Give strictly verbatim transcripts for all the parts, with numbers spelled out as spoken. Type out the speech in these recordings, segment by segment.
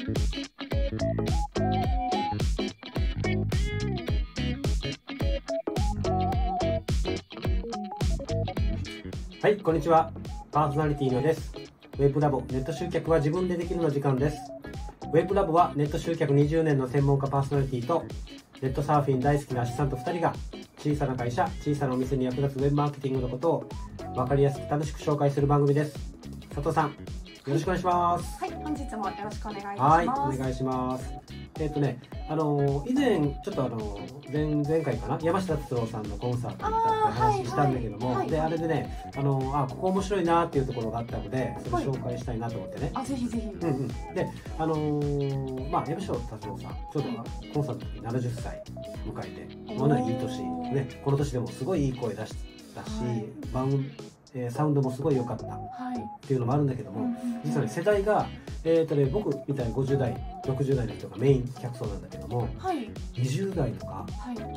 はい、こんにちは。パーソナリティのです。ウェブラボネット集客は自分でできるの時間です。ウェブラボはネット集客にじゅうねんの専門家パーソナリティとネットサーフィン大好きなアシスタントふたりが小さな会社、小さなお店に役立つウェブマーケティングのことを分かりやすく楽しく紹介する番組です。佐藤さん、よろしくお願いします。 はい、本日もよろしくお願いいたします。 はい、お願いします。えっ、ー、とね、あの以前ちょっとあの前前回かな、山下達郎さんのコンサートに行ったって話したんだけども、はいはい、であれでね、あのあここ面白いなっていうところがあったので、それ紹介したいなと思ってね。 はい、あ、ぜひぜひ。 うんうん。で、あのー、まあ山下達郎さん、ちょうどコンサートの時ななじゅっさい迎えて、ものいい年ね、この年でもすごいいい声出したし、はい、バウンえー、サウンドもすごい良かったっていうのもあるんだけども、はい、実はね世代が、えーとね、僕みたいにごじゅうだいろくじゅうだいの人がメイン客層なんだけども、はい、にじゅうだいとか、はい、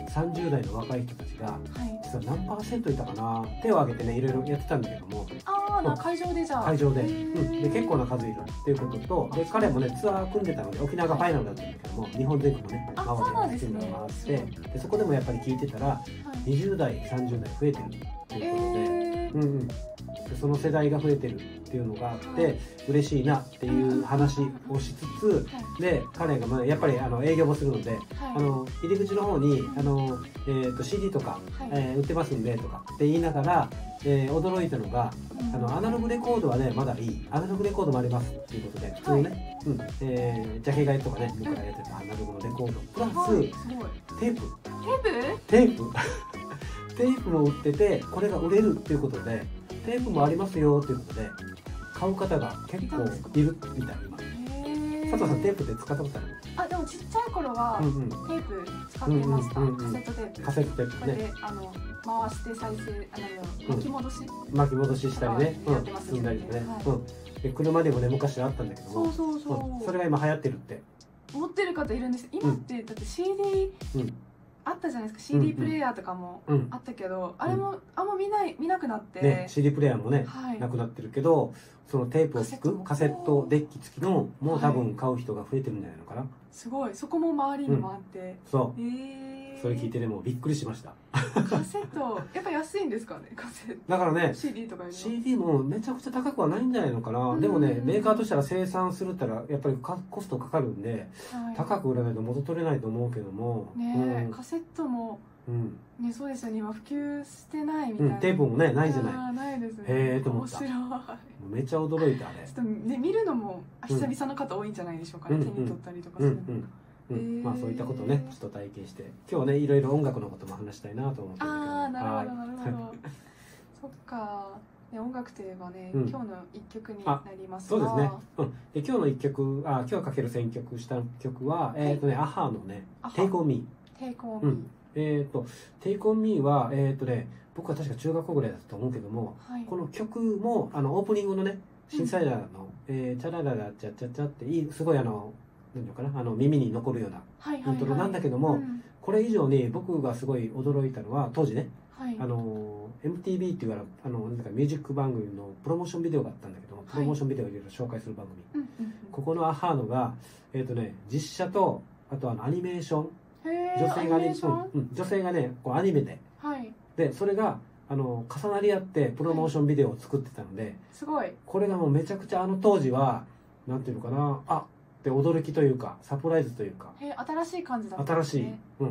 さんじゅうだいの若い人たちが、はい、実は何パーセントいたかな、手を挙げてねいろいろやってたんだけども、 ああ、会場でじゃあ会場で、うん、で結構な数いるっていうことと、で彼もねツアー組んでたので沖縄がファイナルだったんだけども、日本全国ね回ってチームが回って、でそこでもやっぱり聞いてたら、はい、にじゅうだいさんじゅうだい増えてるっていうことで、えー、うんうんでその世代が増えてるっていうのがあって、はい、嬉しいなっていう話をしつつ、はい、で彼がまあやっぱりあの営業もするので、はい、あの入り口の方にあの、えー、と シーディー とか、はい、えー、売ってますんでとかって言いながら、えー、驚いたのが、あのアナログレコードはねまだいい、アナログレコードもありますっていうことで、普通のね、はい、うん、えー、ジャケ買いとかね僕らやってたアナログのレコードプラス、はい、テープテープテープも売ってて、これが売れるっていうことでテープもありますよっていうことで買う方が結構いるみたい今。佐藤さんテープって使ったことある？ あ、でもちっちゃい頃はテープ使ってました。カセットテープ。 カセットテープね。 これであの回して再生、あの巻き戻し、 巻き戻ししたりね、うん、積んだりね、うん。で車でもね昔あったんだけども、 そうそうそう。 それが今流行ってるって。 持ってる方いるんです。今ってだって シーディーあったじゃないですか、 シーディー プレイヤーとかもあったけど、うん、あれもあんま見ない見なくなって、 ね、シーディー プレイヤーもね、はい、なくなってるけど、そのテープを聞くカセットデッキ付きのもう多分買う人が増えてるんじゃないのかな、はい、 すごい、そこも周りにもあって、うん、 そう、えー、それ聞いてねもうびっくりしました。 カセットやっぱ安いんですかね、カセットだからねシーディー とかよりシーディー もめちゃくちゃ高くはないんじゃないのかな。でもねメーカーとしたら生産するったらやっぱりコストかかるんで、はい、高く売らないと元取れないと思うけどもね、うん、カセットもうん、ね、そうですよね、今普及してないみたいな、 うん、テープもねないじゃない。 あ、ないですね。 へえと思った。 面白い。 めっちゃ驚いたあれ。 ちょっとね見るのも久々の方多いんじゃないでしょうかね、うん、手に取ったりとかするの。うんうんうん、まあそういったことをねちょっと体験して、今日ねいろいろ音楽のことも話したいなと思ってるんだけど。 ああ、なるほどなるほど。そっか。ね、音楽といえばね、うん、今日の一曲になりますが、 そうですね。うん。で今日の一曲、あ今日かける選曲した曲は、はい、えっ、ー、とねアハのね Take on Me。 Take on Me。うん、 えっ、ー、と Take on Me はえっ、ー、とね僕は確か中学校ぐらいだったと思うけども、はい、この曲もあのオープニングのねシンサイダーの、うん、えー、チャラララチャチャチャっていいすごいあの何ていうのかな、あの耳に残るようなイントロなんだけども、はいはいはい、うん、これ以上に僕がすごい驚いたのは当時ね、はい、あの エムティービー っていうあのなんかミュージック番組のプロモーションビデオがあったんだけども、プロモーションビデオをいろいろ紹介する番組、はい、ここのアハーノがえっ、ー、とね実写とあとあのアニメーション、女性がね、うん、女性がねこうアニメで、はい、でそれがあの重なり合ってプロモーションビデオを作ってたので、はい、 すごいこれがもうめちゃくちゃあの当時はなんていうのかな、あって驚きというかサプライズというか、 へ新しい感じだったんですね。 新しい、うん、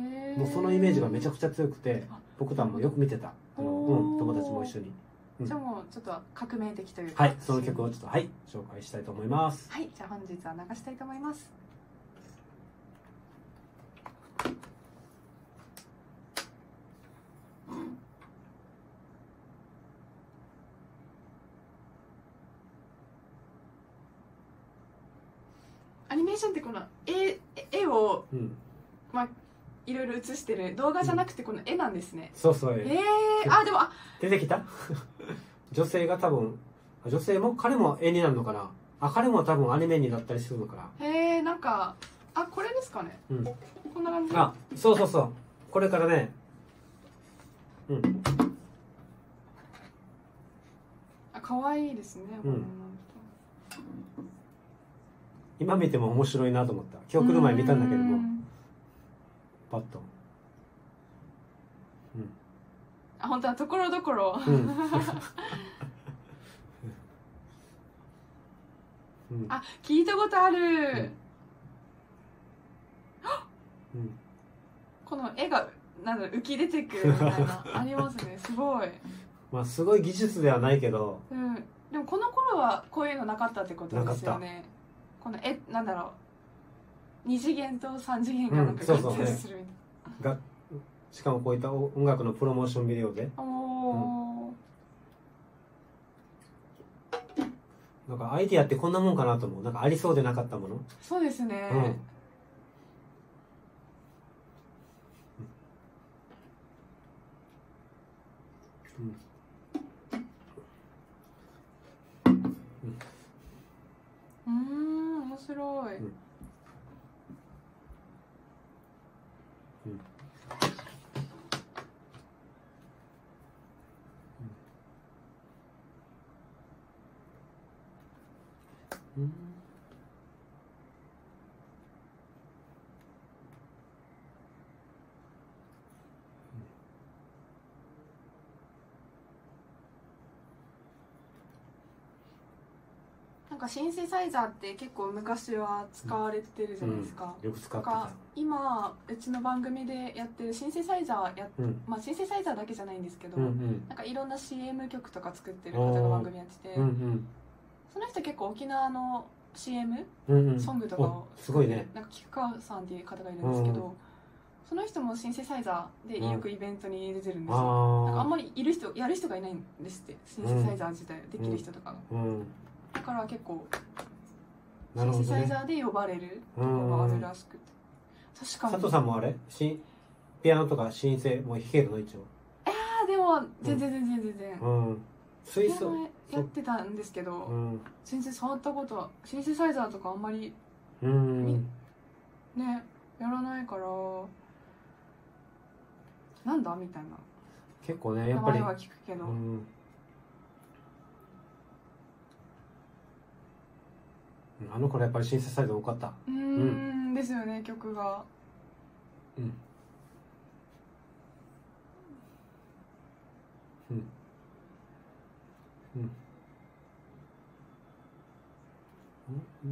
へもうそのイメージがめちゃくちゃ強くて、僕とはもうよく見てた、あの、うん、友達も一緒に、 うん、じゃあもうちょっと革命的というか、 はい、その曲をちょっとはい紹介したいと思います。 はい、じゃあ本日は流したいと思います。アニメーションってこの絵、絵を、うん、まあいろいろ映してる動画じゃなくてこの絵なんですね。 うん、そうそう。 ええー、あでもあ出てきた女性が多分女性も彼も絵になるのかな。あ彼も多分アニメになったりするのかな。 へえ、なんかあこれですかね。うん。こんな感じ。 あそうそうそう。これからね。うん。 あ可愛いですね。うん。 今見ても面白いなと思った。今日来る前見たんだけどもパッと、 うん、あ本当はところどころ、うんうん、あ聞いたことある、うん、この絵がなんだ浮き出てくるみたいなありますね。すごいまあすごい技術ではないけど、 うん、でもこの頃はこういうのなかったってことですよね。この絵なんだろうに次元とさん次元がなんか合体するみたいな、 うんね、がしかもこういった音楽のプロモーションビデオで、おー、うん、なんかアイディアってこんなもんかなと思う。なんかありそうでなかったもの。 そうですね、うんうん、うん面白い、うんうんうんなんかシンセサイザーって結構昔は使われてるじゃないですか、 うん、よく使ってた。 今うちの番組でやってるシンセサイザーや、うん、まあシンセサイザーだけじゃないんですけど、うんうん、なんかいろんな シーエム 曲とか作ってる方の番組やってて、うんうん、その人結構沖縄の シーエム、うんうん、ソングとかをすごいね、 なんか菊川さんっていう方がいるんですけど、うん、その人もシンセサイザーでよくイベントに出てるんですよ、うん、なんかあんまりいる人やる人がいないんですって、シンセサイザー自体できる人とかが、うんうん、だから結構シンセサイザーで呼ばれるところがあるらしくて、確かに佐藤さんもあれピアノとかシンセも弾けるの一応？ いやーでも全然全然全然、うん、 水槽やってたんですけど、うん、全然触ったことはシンセサイザーとかあんまり、うん、ねやらないからなんだみたいな結構ねやっぱり名前は聞くけど、うん、 あの頃やっぱりシンセサイザー多かった。 うん、うん、ですよね曲が。うん。うん。うん。うん。うん。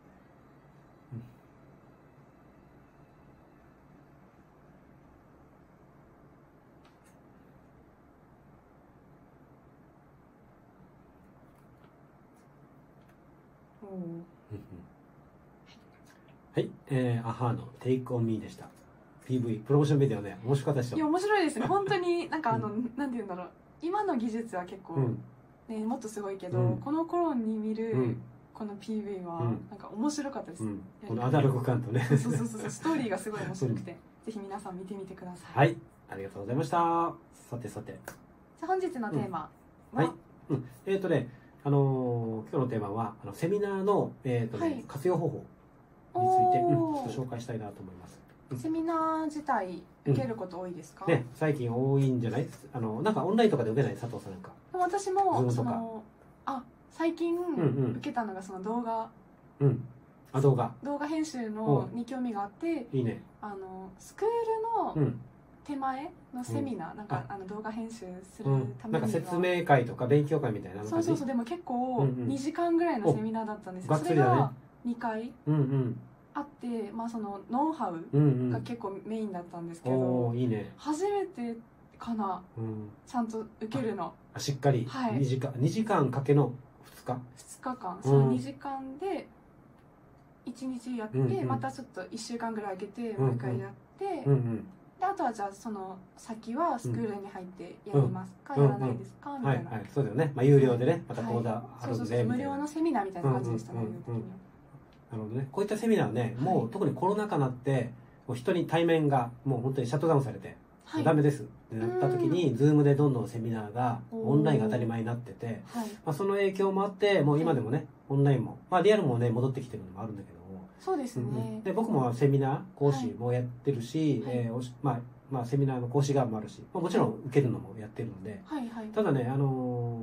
はい、えー、アハーの Take on Me でした。 ピーブイ プロモーションビデオね面白かったでしょ。 いや面白いですね本当になんかあの、うん、なんて言うんだろう今の技術は結構、うんね、もっとすごいけど、うん、この頃に見る、うん、この ピーブイ はなんか面白かったです、うん、 このアナログ感とねそうそうそうそうストーリーがすごい面白くて、ぜひ皆さん見てみてください。 はいありがとうございました。さてさてじゃあ本日のテーマは、 はい、うん、えっ、ー、とねあのー、今日のテーマはあのセミナーの、えーとねはい、活用方法について、うん、ちょっと紹介したいなと思います。 うん、セミナー自体受けること多いですか？ うん、ね最近多いんじゃない？あのなんかオンラインとかで受けない佐藤さんなんか。 私もそのあ最近受けたのがその動画、 うん、あ動画動画編集のに興味があって、 いいねあのスクールの、うん手前のセミナー、うん、なんかあの動画編集するためには、うん、 なんか説明会とか勉強会みたいなのそうそうそうでも結構にじかんぐらいのセミナーだったんですよ、うんうん、それがにかいあって、うんうん、まあそのノウハウが結構メインだったんですけど、うんうん、いいね、初めてかな、うん、ちゃんと受けるのあしっかり、はい、にじかんにじかんかけのふつかふつかかん、そのにじかんでいちにちやって、うんうん、またちょっといっしゅうかんぐらい空けてもう一回やって、うんうんであとはじゃあその先はスクールに入ってやりますか、うん、やらないですか、うん、みたいな、はいはい、 そうだよね、まあ、有料でねまた講座あるんで、はい、そうそうそう無料のセミナーみたいな感じでしたね、うんうんうん、 なるほどね。こういったセミナーね、はい、もう特にコロナ禍になってもう人に対面がもう本当にシャットダウンされて、はい、ダメですってなった時に Zoom でどんどんセミナーがオンラインが当たり前になってて、はいまあ、その影響もあってもう今でもね、はい、オンラインも、まあ、リアルもね戻ってきてるのもあるんだけどそうですね、うん、 で僕もセミナー講師もやってるし、はいえーまあまあ、セミナーの講師側もあるし、まあ、もちろん受けるのもやってるので、はいはい、ただね、あのー、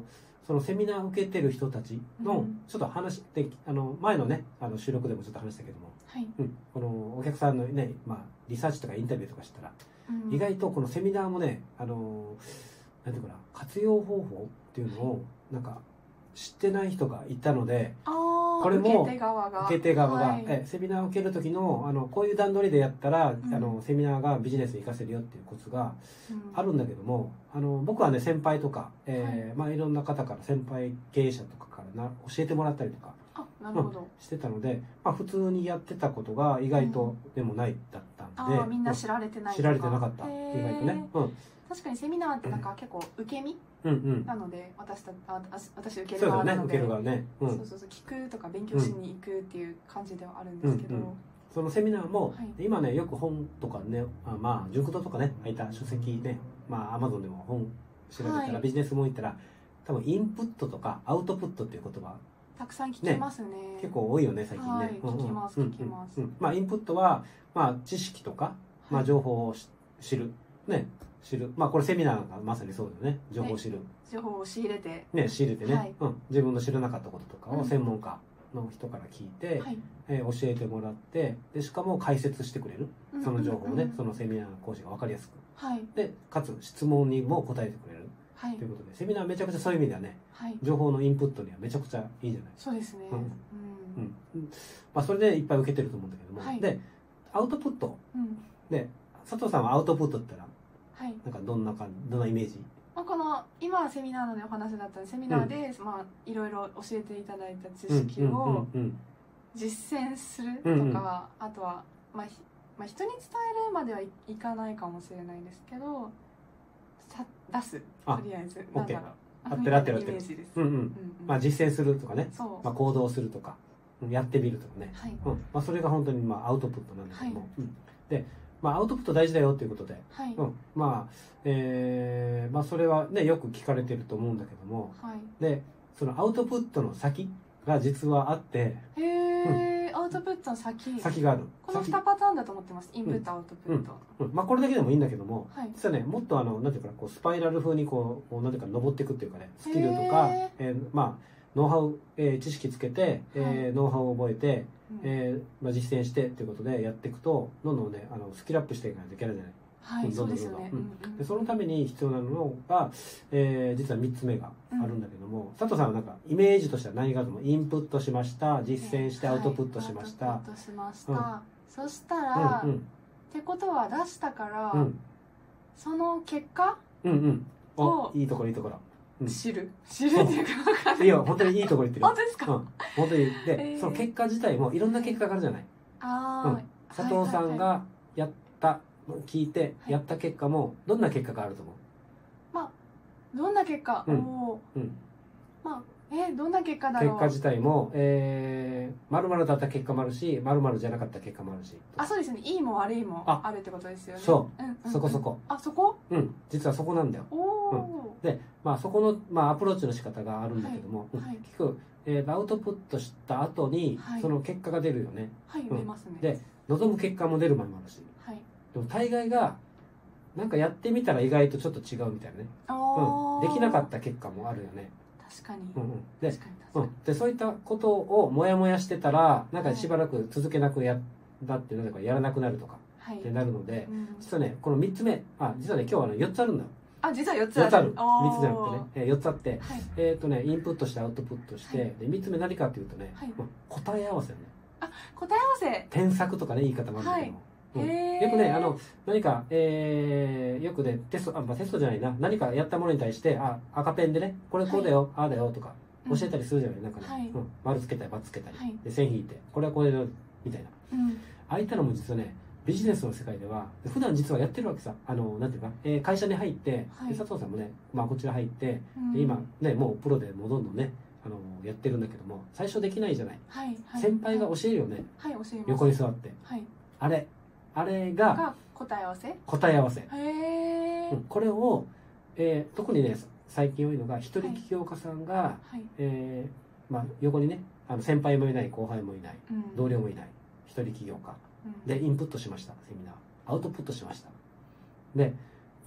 そのセミナーを受けてる人たちのちょっと話して、あの前のねあの収録でもちょっと話したけども、 はいうん、このお客さんのね、まあ、リサーチとかインタビューとかしたら、 うん、 意外とこのセミナーもね、あのなんていうかな、活用方法っていうのをなんか知ってない人がいたので、 あこれも受け手側が受け手側が、 はい、 えセミナーを受ける時のあのこういう段取りでやったら、 うん、 あのセミナーがビジネスに活かせるよっていうコツがうんあるんだけども、あの僕はね先輩とか、えーはいまあ、いろんな方から先輩経営者とかからな教えてもらったりとか、 あなるほど、 うん、してたので、まあ、普通にやってたことが意外とでもないだったんで、 あみんな知られてないとか、 知られてなかった、意外とね、うん、 確かにセミナーってなんか結構受け身うんうんなので、私たあ私受けるそうだね、 側なので、 受ける側ね、うん、 そうそうそう、聞くとか勉強しに行くっていう感じではあるんですけど、 うんうんそのセミナーも、 はい、 今ねよく本とかね、あまあ塾堂とかね入った書籍ね、まあアマゾンでも本調べたら、 はい、 ビジネスも行ったら多分インプットとかアウトプットっていう言葉たくさん聞きますね、 結構多いよね最近ね、 はい、聞きます聞きます、 うんうんうん、まあインプットは、まあ、知識とか、まあ、情報を知るね知るまあこれセミナーがまさにそうだよね、情報を知る、 情報を仕入れてね仕入れてね、 はいうん、自分の知らなかったこととかを専門家の人から聞いて、 はいえー教えてもらってでしかも解説してくれるその情報をね、 うんうんうん、 そのセミナー講師が分かりやすく、 はいでかつ質問にも答えてくれる、 はい、 ということでセミナーめちゃくちゃそういう意味ではね、 はい、 情報のインプットにはめちゃくちゃいいじゃない。 そうですね、 うんうんうんまあ、それでいっぱい受けてると思うんだけども、 はい、 でアウトプットうんで佐藤さんはアウトプットって言ったらはい、 なんかどんな感じどんなイメージ？ まあ、この今はセミナーの、ね、お話だったんでセミナーで、うん、まあ、いろいろ教えていただいた知識を実践するとか、うんうん、あとは、まあまあ、人に伝えるまではい、いかないかもしれないですけどさ出すとりあえずなんだろう合ってる合ってる合ってるイメージです、 うんうんうん、まあ、実践するとかね、まあ、行動するとかやってみるとかね、 はいうんまあ、それが本当にまあアウトプットなんだけども、 はいうん、でまあ、アウトプット大事だよということで、 はいうんまあえーまあ、それは、ね、よく聞かれてると思うんだけども、 はい、 でそのアウトプットの先が実はあってへえ、うん、アウトプットの先先があるこのにパターンだと思ってますインプット、うん、アウトプット、 うんうんまあ、これだけでもいいんだけども、 はい、 実はねもっとあのなんていうかこうスパイラル風にこうなんていうか登っていくっていうかねスキルとか、えー、まあノウハウ、えー、知識つけて、えー、ノウハウを覚えて、うんえーまあ、実践してっていうことでやっていくとどんどんねあのスキルアップしていかないといけないじゃない。 はい、そうですよね、 うん、でそのために必要なのが、えー、実はみっつめがあるんだけども、うん、佐藤さんはなんかイメージとしては何があると思う？インプットしました実践してアウトプットしました、 はい、アウトプットしました、うん、そしたら、うんうん、ってことは出したから、うん、その結果、 うんうん、おいいところいいところうん、知る知るっていうか分かんないいや本当にいいところ言ってる本当ですか、 うん、本当にで、 えー、 その結果自体もいろんな結果があるじゃない、 あうん、佐藤さんがやった聞いてやった結果もどんな結果があると思う？ まあどんな結果、 うんおうん、 まあえー、どんな結果だろう？ 結果自体も、えー、丸々だった結果もあるし丸々じゃなかった結果もあるし、 あそうですね、いいも悪いもあるってことですよね。 そう、 うんうんうん、 そこそこあそこうん実はそこなんだよ。 おお、 うん、でまあそこの、まあ、アプローチの仕方があるんだけども、 はいはい、 結局、えー、アウトプットした後に、はい、その結果が出るよね。 はい、 うん、 出ますね。 で望む結果も出る場合もあるし、 はい、 でも大概がなんかやってみたら意外とちょっと違うみたいなね、うん、できなかった結果もあるよね。 確かに、 うんうん、で確かに確かに、 うん、でそういったことをモヤモヤしてたらなんかしばらく続けなくやだってなぜかやらなくなるとかってなるので、はいうん、実はねこのみっつめあ実はね今日はねよっつあるんだよ。 あ実はよっつある。 よっつある。みっつじゃなくてね、えー、よっつあって、 はい、 えっとねインプットしてアウトプットして、はい、でみっつめ何かっていうとね、 はい、 答え合わせね。 あ答え合わせ。 添削とかね言い方もあるんだけども。はいうん、 よくねあの何か、えー、よくねテストあ、まあ、テストじゃないな何かやったものに対してあ赤ペンでねこれこうだよ、はい、ああだよとか教えたりするじゃない、うん、なんかね、はいうん、丸つけたり×つけたり、はい、で線引いてこれはこれだみたいな、うん、ああいったのも実はねビジネスの世界では普段実はやってるわけさあのなんていうか、えー、会社に入って、はい、で佐藤さんもね、まあ、こちら入って、うん、で今ねもうプロでもうどんどんねあのやってるんだけども最初できないじゃない、 はいはい、 先輩が教えるよね、 はい、教えます横に座って、 はい、 あれあれが答え合わせ答え合わせ、 へー、 うん、これを、えー、特にね最近多いのが一人起業家さんが、はいえーまあ、横にねあの先輩もいない後輩もいない、うん、同僚もいない一人起業家、うん、でインプットしましたセミナーアウトプットしましたで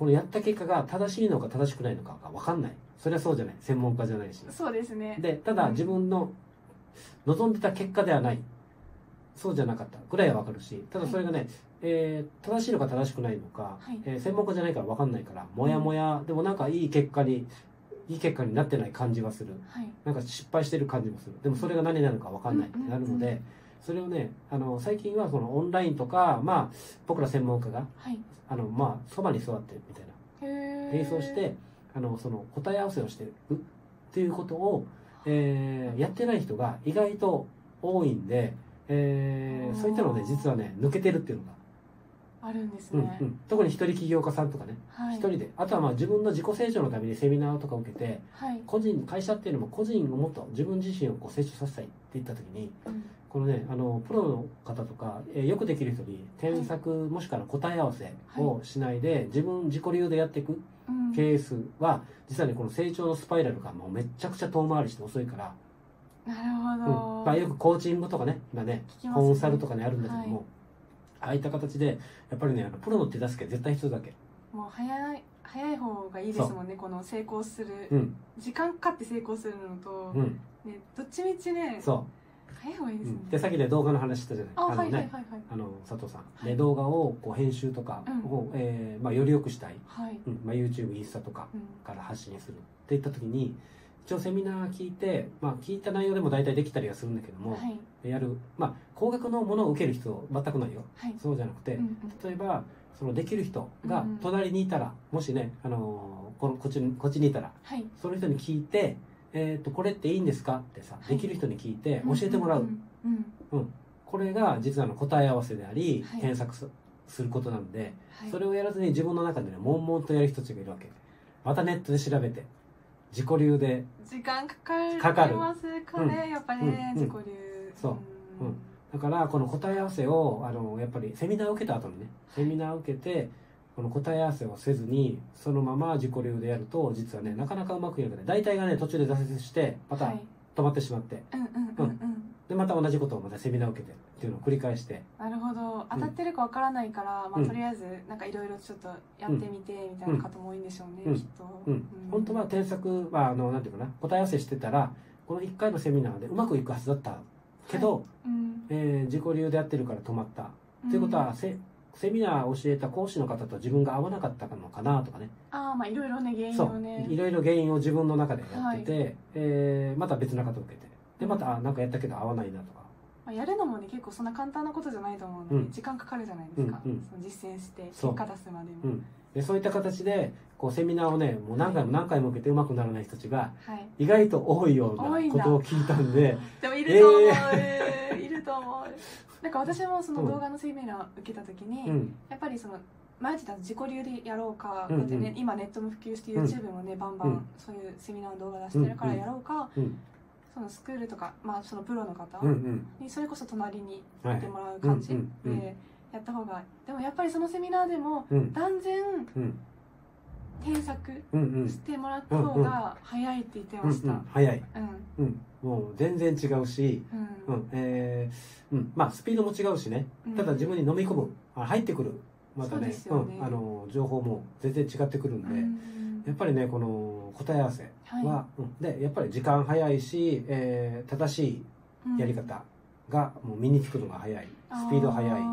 このやった結果が正しいのか正しくないのかが分かんない。それはそうじゃない、専門家じゃないし。 そうですね。 でただ自分の望んでた結果ではない、そうじゃなかったぐらいは分かるし、ただそれがね、はい、えー、正しいのか正しくないのか、はい、えー、専門家じゃないから分かんないから、もやもや、うん、でもなんかいい結果にいい結果になってない感じはする、はい、なんか失敗してる感じもする。でもそれが何なのか分かんないってなるので、うんうんうん、それをね、あの最近はそのオンラインとか、まあ、僕ら専門家が、はい、あのまあ、そばに座ってみたいな並走してあのその答え合わせをしてるっていうことを、えー、やってない人が意外と多いんで、えー、そういったのをね実はね抜けてるっていうのがあるんですね、 うんうん、特に一人起業家さんとかね、はい、一人で、あとはまあ自分の自己成長のためにセミナーとかを受けて、はい、個人会社っていうのも個人をもっと自分自身をこう成長させたいって言った時に、うん、このねあのプロの方とか、えー、よくできる人に添削、はい、もしくは答え合わせをしないで、はい、自分自己流でやっていくケースは、実はねこの成長のスパイラルがもうめちゃくちゃ遠回りして遅いから。 なるほど、 うん、まあ、よくコーチングとかね今ねコンサルとかねあるんだけども、はい、ああいった形でやっぱりねあのプロの手助け絶対必要だけ。 もう早い早い方がいいですもんね、この成功する、うん、時間かかって成功するのと、うんね、どっちみちねそう早い方がいいですね、うん、 でさっきね動画の話したじゃない、 ああのねあの佐藤さん、はい、動画をこう編集とかを、うん、えー、まあ、より良くしたい、はいうんまあ、YouTube インスタとかから発信するっていった時に一応セミナー聞いて、まあ、聞いた内容でも大体できたりはするんだけども、はい、やる、まあ、高額のものを受ける人全くないよ、はい、そうじゃなくて、うんうん、例えばそのできる人が隣にいたら、うん、もしね、あのー、このこっちこっちにいたら、はい、その人に聞いて、えーと「これっていいんですか?」ってさ、はい、できる人に聞いて教えてもらう、うんうんうん、これが実はの答え合わせであり、はい、検索することなんで、はい、それをやらずに自分の中でね悶々とやる人たちがいるわけ。またネットで調べて自己流で時間かかりますかね、うん、やっぱりね、うん、自己流そう、うん、だからこの答え合わせをあのやっぱりセミナーを受けた後にねセミナーを受けてこの答え合わせをせずにそのまま自己流でやると実はねなかなかうまくいかない。大体がね途中で挫折してまた止まってしまって、はい、うんうんうんうん、でまた同じことをまたセミナーを受けてっていうのを繰り返して。 なるほど、当たってるかわからないから、うん、まあ、とりあえずなんかいろいろちょっとやってみてみたいな方も多いんでしょうね、うん、きっと、うんうん、 本当は添削はあのなんていうかな答え合わせしてたらこのいっかいのセミナーでうまくいくはずだったけど、はいうんえー、自己流でやってるから止まったということは、セセミナーを教えた講師の方と自分が合わなかったのかなとかね。 ああまあいろいろね原因をねいろいろ原因を自分の中でやってて、はいえー、また別な方を受けてでまたなんかやったけど合わないなとか、 まあ、やるのもね結構そんな簡単なことじゃないと思うので、うん、時間かかるじゃないですか、うんうん、その実践して結果出すまでも。そう、うん、 でそういった形でこうセミナーをねもう何回も何回も受けてうまくならない人たちが意外と多いようなことを聞いたんで、 でもいると思う、えー、いると思う。なんか私もその動画のセミナー受けた時に、うん、やっぱりその前言ってた自己流でやろうか、うんうん、ね、今ネットも普及して YouTube もね、うん、バンバンそういうセミナーの動画出してるからやろうか、うんうん、そのスクールとか、まあ、そのプロの方にそれこそ隣にいてもらう感じでやった方が、でもやっぱりそのセミナーでも断然添削してもらった方が早いって言ってました。うんうん、 早い、うんうん、もう全然違うし、うんうんえーうん、まあスピードも違うしね、ただ自分に飲み込む入ってくるまた ね, ね、うん、あの情報も全然違ってくるんで、うん、やっぱりねこの答え合わせは、はいうん、でやっぱり時間早いし、えー、正しいやり方がもう身につくのが早い、スピード早い、うん、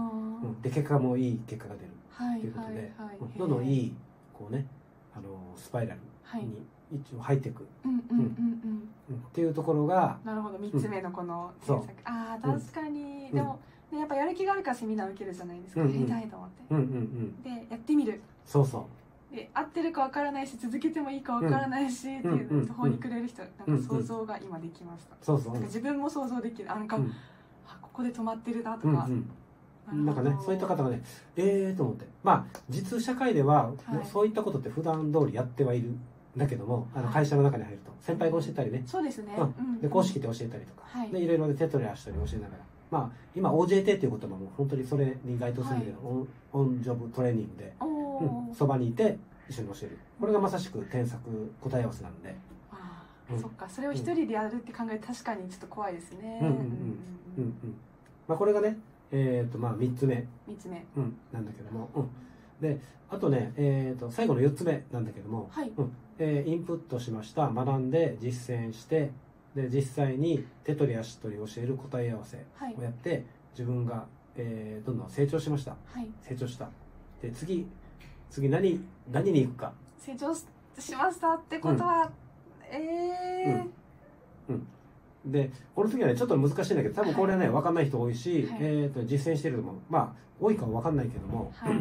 で結果もいい結果が出るということで、はいはいはい、どんどんいいこうねあのスパイラルに一応入っていくっていうところが、 なるほどみっつめのこの添削、ああ確かに、うん、でも、ね、やっぱやる気があるからセミナー受けるじゃないですか、うんうん、やりたいと思って、うんうんうん、でやってみる、 そうそうで合ってるかわからないし続けてもいいかわからないし、うん、っていう途方に暮れる人、なんか想像が今できました、 そうそう、 なんか自分も想像できる、あなんか、うん、あここで止まってるなとか、うんうん、 なんかねそういった方がねええー、と思って、まあ実社会では、はい、もうそういったことって普段通りやってはいるんだけども、あの会社の中に入ると先輩が教えたりね、 そうですね、 うん、で公式で教えたりとか、はい、でいろいろで手取り足取り教えながら、まあ今 オージェーティー っていう言葉も本当にそれに該当するんだけど、はい、オン、オンジョブトレーニングでそば、うん、にいて一緒に教える、これがまさしく添削答え合わせなんで、 あ、うん、そっか、それを一人でやるって考えて確かにちょっと怖いですね。 うんうんうんうんうん、まあこれがねえーとまあ、みっつめみっつめ、 うん、なんだけども、うんであとね、えー、と最後のよっつめなんだけども、 はい、 うんえー、インプットしました、学んで実践して、で実際に手取り足取り教える答え合わせをやって、はい、自分が、えー、どんどん成長しました、 はい、 成長した。で次次何何に行くか。 成長 し, しましたってことは、うん、えー、うんうん、でこの時はねちょっと難しいんだけど、多分これはね、はい、分かんない人多いし、はい、えー、と実践してるのもまあ多いかは分かんないけども、はい、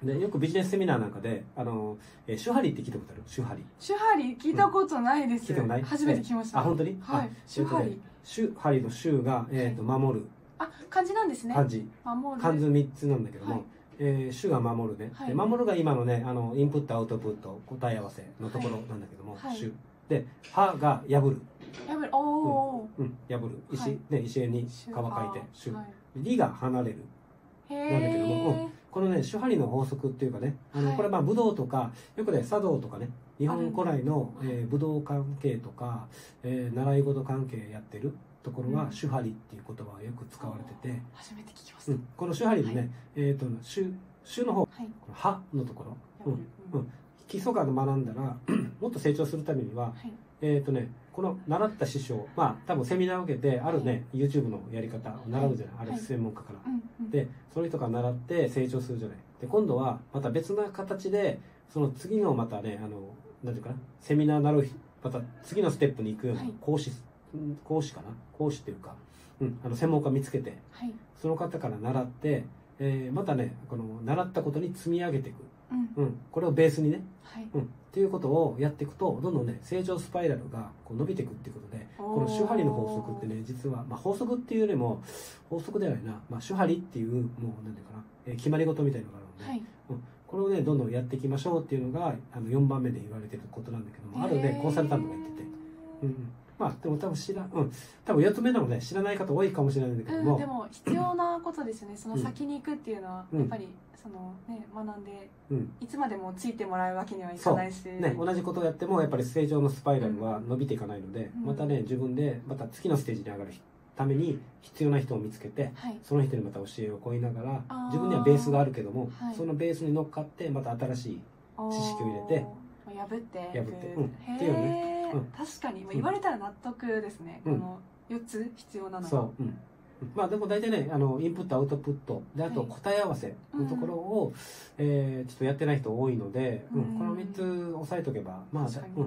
でよくビジネスセミナーなんかであの、えー、手張りって聞いたことある？手張り手張り聞いたことないです、 うん、聞いたことない？ 初めて聞きました。 あ、本当に？ はい、手張り、 手張りの手が、えー、と守る、 あ、漢字なんですね。 漢字守る、 漢字みっつなんだけども、はい、えー、主が守るね、はい、で守るが今のねあのインプットアウトプット答え合わせのところなんだけども、はい、主で歯が破る破る、おお、 うん、うん、破る石、はい、ね、石に皮書いて主、はい、理が離れるなんだけども、うん、このね手張りの法則っていうかね、あの、はい、これまあ武道とかよくね茶道とかね日本古来の、えー、武道関係とか、えー、習い事関係やってるところは手張りっていう言葉がよく使われてて、 初めて聞きました、 うん、この手張りのね、はい、えーと手手の方、はい、この歯のところ、うんうん、基礎から学んだらもっと成長するためには、はい、えーとねこの習った師匠、まあ多分セミナーを受けてあるね、はい、YouTube のやり方を習うじゃない、はい、ある専門家から、はい、でその人から習って成長するじゃない。で今度はまた別な形でその次のまたねあのなんていうかなセミナー習うまた次のステップに行くような講師、はい、講師かな講師っていうか、うん、あの専門家見つけて、はい、その方から習って、えー、またねこの習ったことに積み上げていく、うんうん、これをベースにね、はいうん、っていうことをやっていくとどんどんね成長スパイラルがこう伸びていくっていうことで、この手張りの法則ってね実は、まあ、法則っていうよりも法則ではないな、まあ、手張りっていうもう何ていうかな、えー、決まり事みたいなのがあるので、はいうん、これをねどんどんやっていきましょうっていうのがあのよんばんめで言われてることなんだけども、あるねコンサルタントが言ってて、うんうんまあでも多分知らん、うん、多分よっつめなので知らない方多いかもしれないんだけども、 うん、でも必要なことですよね。その先に行くっていうのは、うん、やっぱりそのね学んで、うん、いつまでもついてもらうわけにはいかないし、 ね同じことをやってもやっぱり成長のスパイラルは伸びていかないので、うん、またね自分でまた次のステージに上がるために必要な人を見つけて、はい、その人にまた教えを請いながら自分にはベースがあるけども、はい、そのベースに乗っかってまた新しい知識を入れて破って破って、うん、っていうね。 うん、確かに言われたら納得ですね、うん、このよっつ必要なのは。 そう、うん、まあでも大体ねあのインプットアウトプットであと答え合わせのところを、はいえー、ちょっとやってない人多いので、うんうん、このみっつ押さえとけばまあ、うん、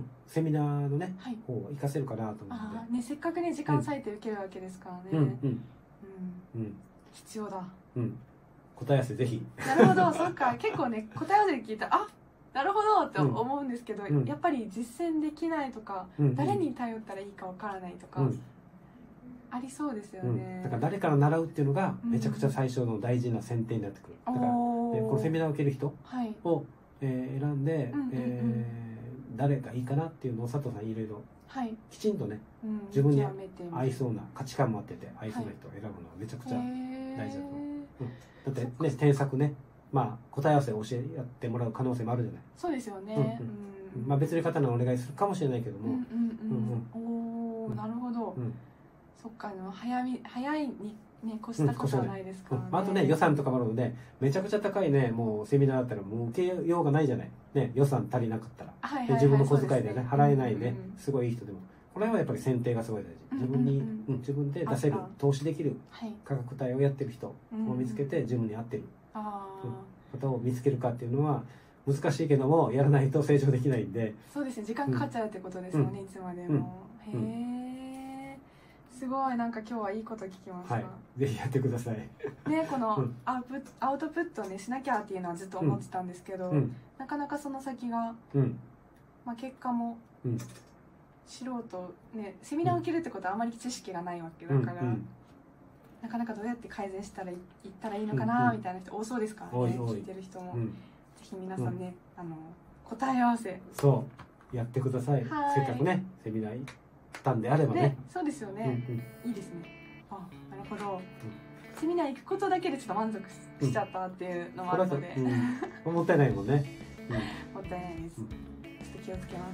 セミナーのね、はい、方を活かせるかなと思うので、 あ、ね、せっかくね時間割いて受けるわけですからね、うんうんうんうん、必要だ、 うん、答え合わせぜひ。 なるほどそっか結構ね答え合わせで聞いたらあなるほどって思うんですけど、うん、やっぱり実践できないとか、うん、誰に頼ったらいいかわからないとか、うん、ありそうですよね、 うん、だから誰から習うっていうのがめちゃくちゃ最初の大事な選定になってくる、だからでこのセミナーを受ける人を、はいえー、選んで、うんうんうんえー、誰がいいかなっていうのを佐藤さんいろいろきちんとね、うん、自分に合いそうな価値観もあってて合いそうな人を選ぶのはめちゃくちゃ大事だと思う、うん、だってね添削ねまあ、答え合わせを教えてもらう可能性もあるじゃない。 そうですよね、 うんうんまあ、別に方のお願いするかもしれないけども、 おおなるほど、うん、そっか早み早いに、ね、越したことはないですからね、 うん、あとね予算とかもあるのでめちゃくちゃ高いねもうセミナーだったらもう受けようがないじゃない、ね、予算足りなかったら、はいはいはい、自分の小遣いでね、ね、払えないね、うんうん、すごいいい人でもこれはやっぱり選定がすごい大事、自分に、うんうんうん、自分で出せる投資できる価格帯をやってる人を見つけて自分に合ってる、うんうん、方を見つけるかっていうのは難しいけどもやらないと成長できないんで、 そうですね時間かかっちゃうってことですよね、うん、いつまでも、うん、へえすごいなんか今日はいいこと聞きました、はい、 ぜひやってくださいねこのアウプアウトプットをねしなきゃっていうのはずっと思ってたんですけど、うん、なかなかその先が、うんまあ、結果も、うん素人ねセミナーを受けるってことはあまり知識がないわけだから、うんうん、なかなかどうやって改善したらいったらいいのかなみたいな人多そうですからね、うんうん、聞いてる人も、うん、ぜひ皆さんね、うん、あの答え合わせそうやってください、はいせっかくねセミナー行ったんであればね、ねそうですよね、うんうん、いいですねあなるほど、うん、セミナー行くことだけでちょっと満足しちゃったっていうのもあるので、 うん、もったいないもんね、 うん、もったいないです、うん気をつけます。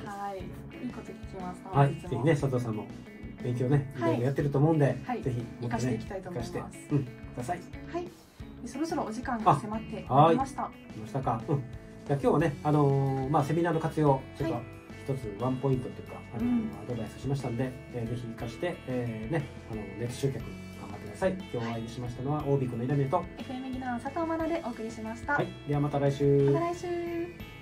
はい。いいこと聞きます。 はい。ぜひね佐藤さんも勉強ねいろいろやってると思うんで、はい、ぜひ活かしていきたいと思います。 うん、ください。 はい。 そろそろお時間が迫ってまいりました。 来ましたか。うん。じゃあ今日はね、あのー、まあセミナーの活用ちょっと一つワンポイントというか、あのーうん、アドバイスしましたんで、えー、ぜひ活かして、えー、ね、あのネット集客頑張ってください。今日お会いしましたのはオービックの稲見とエフエム ギナー佐藤愛でお送りしました。 はい。ではまた来週。 また来週。